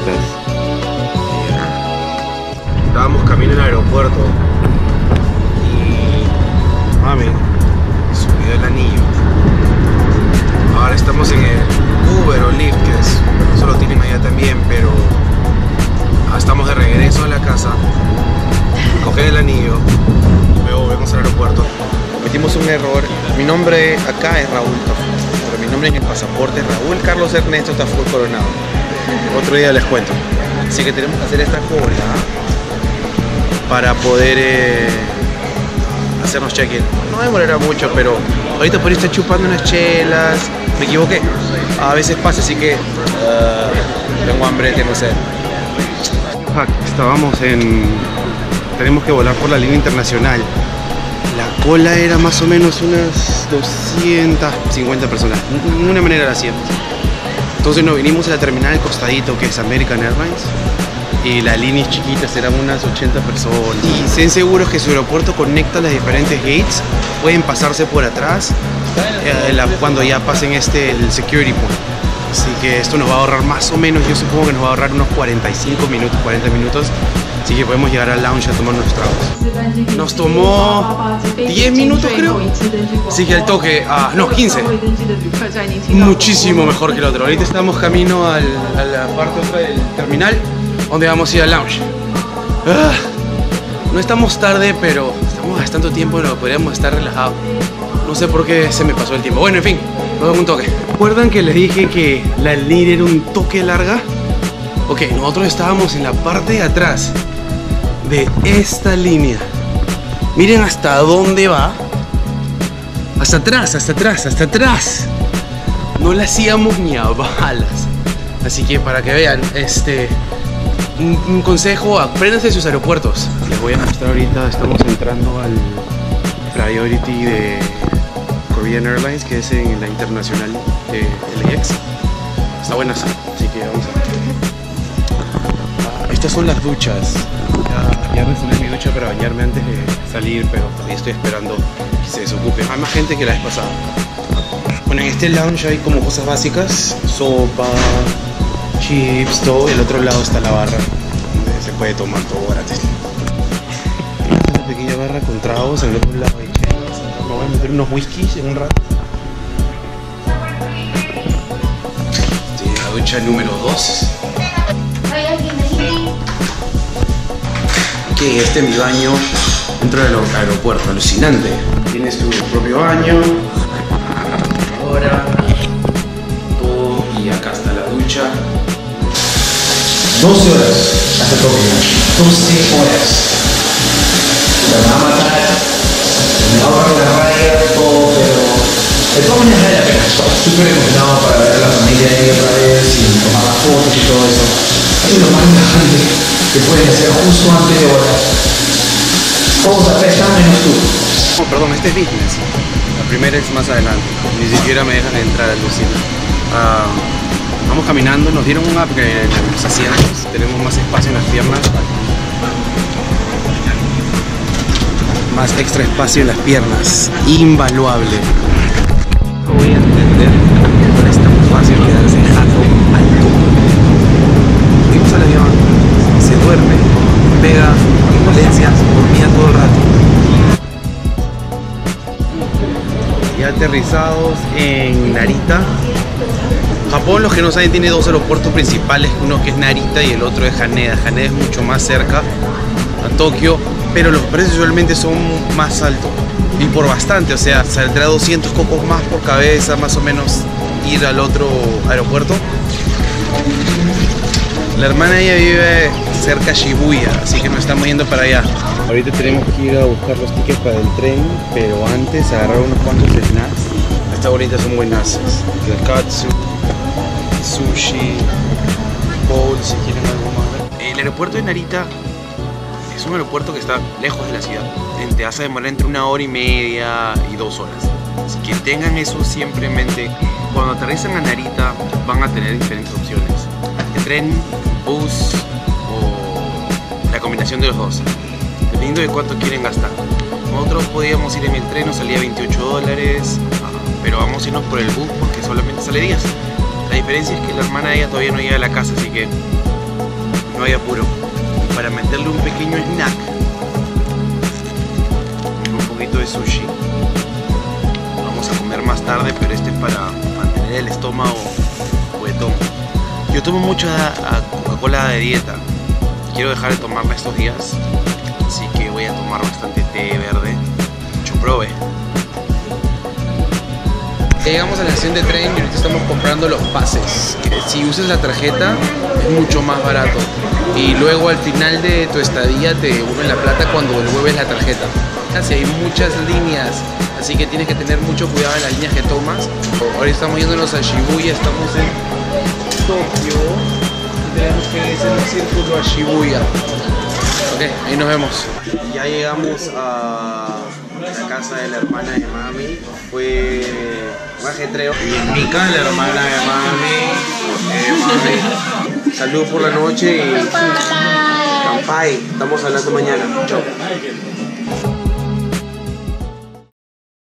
vistas. Estábamos camino al aeropuerto y mami subió el anillo. Ahora estamos en el Uber o Lyft, que es, eso lo tienen allá también, pero estamos de regreso a la casa. Coger el anillo, luego volvemos al aeropuerto. Cometimos un error. Mi nombre acá es Raúl, pero mi nombre en el pasaporte es Raúl Carlos Ernesto Tafur Coronado. Otro día les cuento. Así que tenemos que hacer esta cola para poder hacernos check-in. No demorará mucho, pero ahorita por ahí está chupando unas chelas. Me equivoqué. A veces pasa, así que tengo hambre, tengo sed. Estábamos tenemos que volar por la línea internacional. La cola era más o menos unas 250 personas. De una manera la 100. Entonces nos vinimos a la terminal del costadito, que es American Airlines. Y las líneas chiquitas eran unas 80 personas. Y estén seguros que su aeropuerto conecta las diferentes gates. Pueden pasarse por atrás cuando ya pasen el security point. Así que esto nos va a ahorrar más o menos, yo supongo que nos va a ahorrar unos 45 minutos, 40 minutos. Así que podemos llegar al lounge a tomar nuestros tragos. Nos tomó 10 minutos creo. Así que al toque, no, 15. Muchísimo mejor que el otro. Ahorita estamos camino a la parte otra del terminal, donde vamos a ir al lounge. No estamos tarde, pero estamos gastando tiempo en lo que podríamos estar relajados. No sé por qué se me pasó el tiempo. Bueno, en fin, nos vemos un toque. ¿Recuerdan que les dije que la línea era un toque larga? Ok, nosotros estábamos en la parte de atrás de esta línea. Miren hasta dónde va. Hasta atrás, hasta atrás, hasta atrás. No la hacíamos ni a balas. Así que para que vean, un consejo, apréndanse sus aeropuertos. Les voy a mostrar ahorita, estamos entrando al Priority de Korean Airlines, que es en la internacional de LAX. Está buena, así que vamos a... estas son las duchas. Ya resolví mi ducha para bañarme antes de salir, pero todavía estoy esperando que se desocupe. Hay más gente que la vez pasada. Bueno, en este lounge hay como cosas básicas: sopa, chips, todo. Y al otro lado está la barra, donde se puede tomar todo gratis. Esta es una pequeña barra con tragos. En el otro lado hay chelas. Me voy a meter unos whiskies en un rato. Sí, la ducha número 2. Que este es mi baño dentro del aeropuerto, alucinante. Tienes tu propio baño, ahora todo, y acá está la ducha. 12 horas hasta Tokio, 12 horas. Me va a matar, me va a ahorrar la raya, todo, pero de todas maneras vale la pena. Súper recomendado para ver a la familia ahí otra vez y tomar las fotos y todo eso. Es lo más relajante que pueden hacer justo antes de volar. Todos apestan menos tú. Oh, perdón, este es business. La primera es más adelante. Ni siquiera me dejan entrar al Lucina. Vamos caminando, nos dieron un upgrade en los asientos. Tenemos más espacio en las piernas. Más extra espacio en las piernas. Invaluable. No voy a entender por es tan fácil quedarse jato alto. Fuimos al avión, se duerme, pega turbulencias, dormía todo el rato. Ya aterrizados en Narita. Japón, los que no saben, tiene dos aeropuertos principales, uno que es Narita y el otro es Haneda. Haneda es mucho más cerca a Tokio, pero los precios usualmente son más altos. Y por bastante, o sea, saldrá 200 cocos más por cabeza, más o menos, ir al otro aeropuerto. La hermana ella vive cerca de Shibuya, así que nos estamos yendo para allá. Ahorita tenemos que ir a buscar los tickets para el tren, pero antes agarrar unos cuantos snacks. Estas bonitas son buenas. El katsu, sushi, bowl, si quieren algo más. El aeropuerto de Narita es un aeropuerto que está lejos de la ciudad. Te hace demorar entre 1 hora y media y 2 horas. Así que tengan eso siempre en mente. Cuando aterrizan a Narita van a tener diferentes opciones: el tren, bus o la combinación de los dos, dependiendo de cuánto quieren gastar. Nosotros podíamos ir en el tren, nos salía $28, pero vamos a irnos por el bus porque solamente sale 10. La diferencia es que la hermana de ella todavía no llega a la casa, así que no hay apuro. Para meterle un pequeño snack, un poquito de sushi. Vamos a comer más tarde, pero este es para mantener el estómago juguetón. Yo tomo mucha Coca-Cola de dieta. Quiero dejar de tomarla estos días, así que voy a tomar bastante té verde. Mucho prove. Llegamos a la estación de tren y ahorita estamos comprando los pases. Si usas la tarjeta es mucho más barato. Y luego al final de tu estadía te devuelven la plata cuando devuelves la tarjeta. Casi hay muchas líneas, así que tienes que tener mucho cuidado en las líneas que tomas. Ahora estamos yéndonos a Shibuya, estamos en Tokio. Tenemos que ir en un círculo a Shibuya. Ok, ahí nos vemos. Ya llegamos a la casa de la hermana de mami. Fue un ajetreo. Y Mika, la hermana de mami. Saludos por la noche y Kampai. Estamos hablando mañana. Chao.